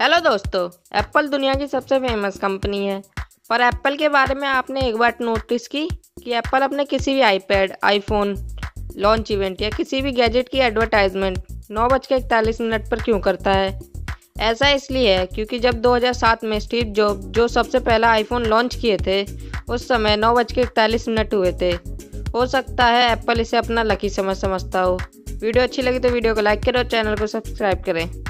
Hello दोस्तों। Apple दुनिया की सबसे फेमस कंपनी है। पर एप्पल के बारे में आपने एक बात नोटिस की कि एप्पल अपने किसी भी आईपैड, आईफोन लॉन्च इवेंट या किसी भी गैजेट की एडवर्टाइजमेंट 9:41 पर क्यों करता है? ऐसा इसलिए है क्योंकि जब 2007 में स्टीव जॉब जो सबसे पहला आईफोन लॉन्च किए थे, उस समय 9:41 हुए थे। हो सकता है एप्पल इसे अपना लकी समझता हो। वीडियो अच्छी लगी तो वीडियो को लाइक करें और चैनल को सब्सक्राइब करें।